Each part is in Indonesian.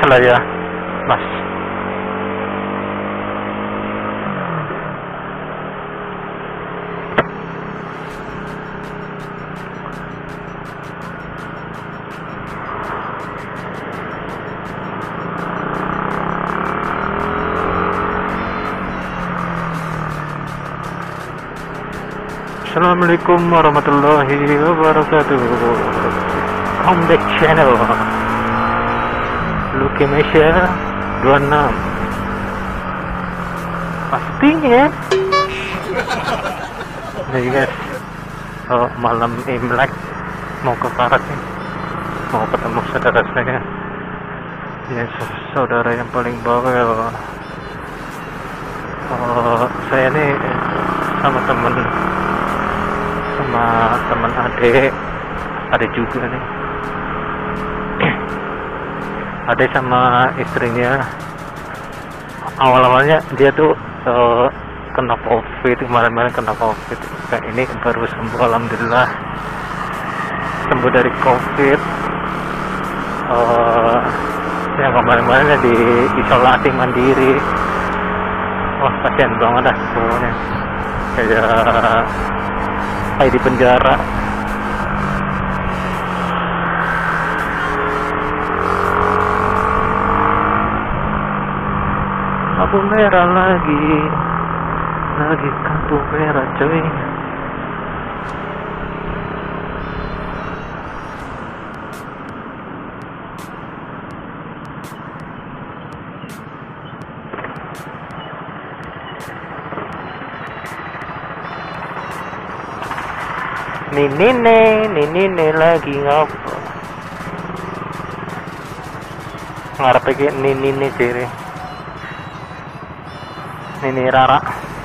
lah ya, Mas. Assalamualaikum warahmatullahi wabarakatuh. Comeback channel Lukemesia 26 pastinya. Nih guys, malam Imlek mau ke Karat nih, mau ketemu saudara saya ya, saudara yang paling bawel. Saya nih sama temen adik juga nih, adik sama istrinya. Awalnya dia tuh kena COVID, kemarin kena COVID. Kayak ini baru sembuh, alhamdulillah sembuh dari COVID. Yang kemarin-kemarinnya di isolasi mandiri. Wah, kasihan banget dah pokoknya, kayak di penjara. Lampu merah lagi lampu merah coy. Nini lagi ngapa? Ngarep iki Nini ciri. Nini Rara.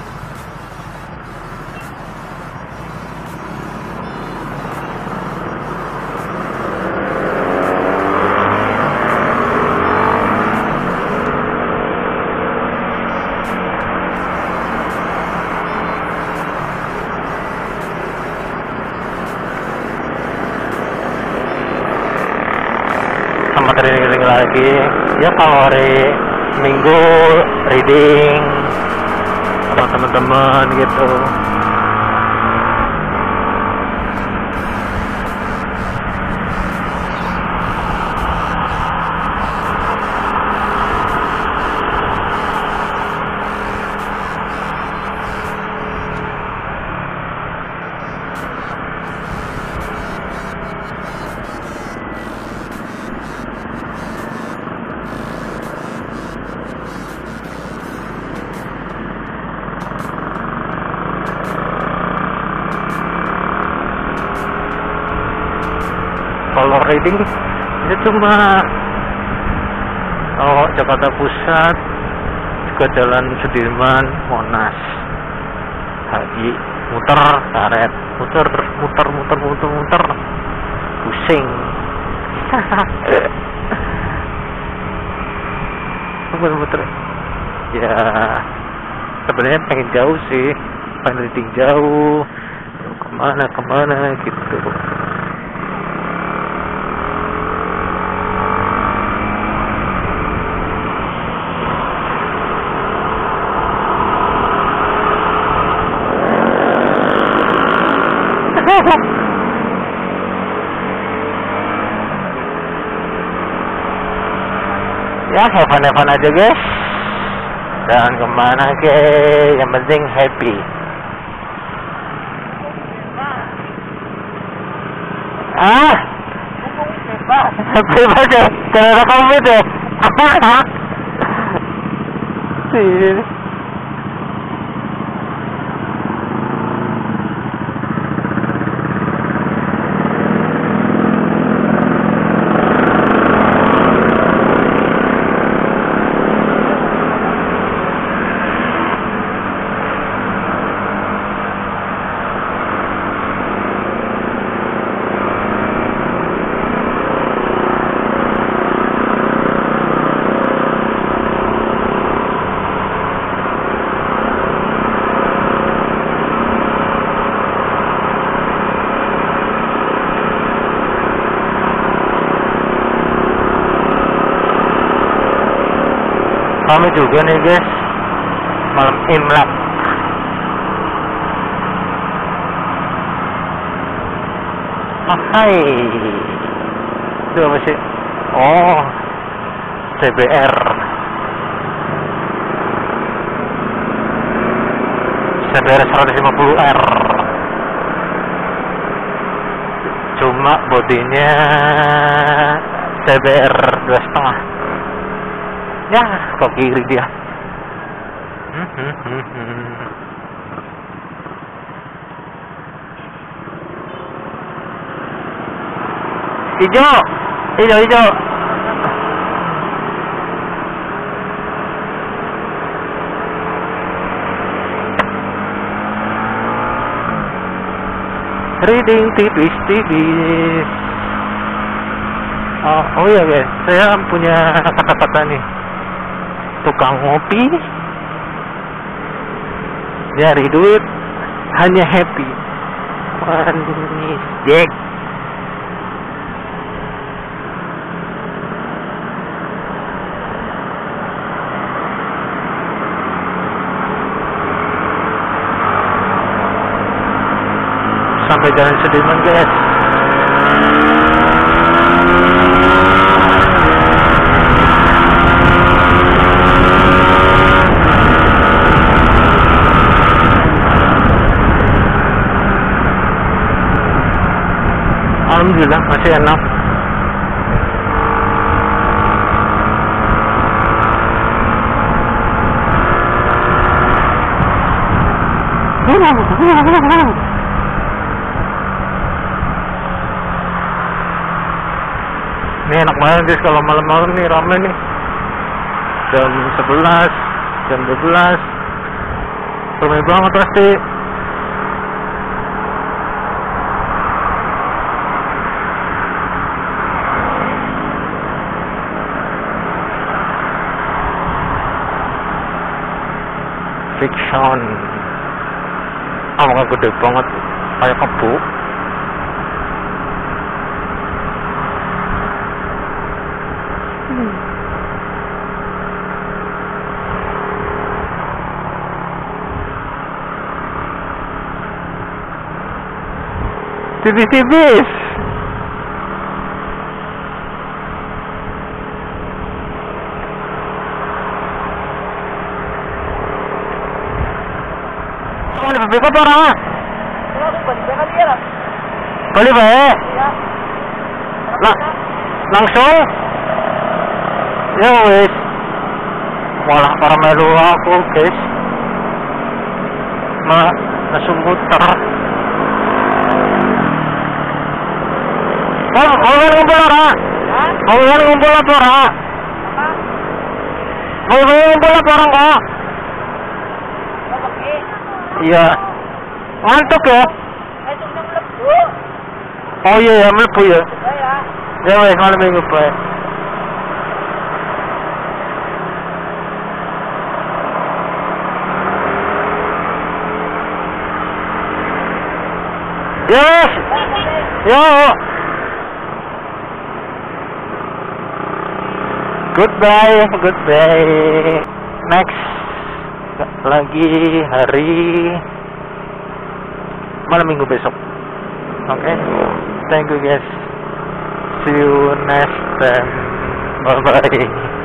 Training lagi ya, kalau hari Minggu reading sama teman-teman gitu. Kalau riding itu cuma Jakarta Pusat, juga Jalan Sudirman, Monas, HI, muter karet, muter, pusing. Muter. Ya sebenarnya pengen jauh sih, pengen riding jauh, kemana gitu. Ya have fun aja guys, jangan kemana ke, yang penting happy. Bebas ya, karena COVID ya. Sih. rame juga nih guys, malam Imlek. Hai, itu apa sih? Oh, CBR 150R, cuma bodinya CBR 2,5. Ya, kok kiri dia. Hijau, hijau. Reading tipis. Oh iya guys, saya punya kata-kata nih. Tukang ngopi nyari duit hanya happy. Manis Jack. Sampai Jalan Sudirman guys. Alhamdulillah masih enak. Ini enak banget guys kalau malam-malam nih, rame nih. Jam 11, jam 12 rame banget pasti. Fiction gede banget kayak kebo. Tipis-tipis. Balik apa orang? Balik baik. Langsung. Ya wes. Malah para melu aku guys. Langsung muter. Mau ngumpul orang? Mau ngumpul apa orang? Mau ngumpul apa orang kok? Iya. Ngantuk ya? Oh iya ya, melebu ya. Ya wes, malam minggu baik. Yes. Yo. Goodbye. Next lagi hari malam minggu besok. Oke. Thank you guys. See you next time. Bye bye.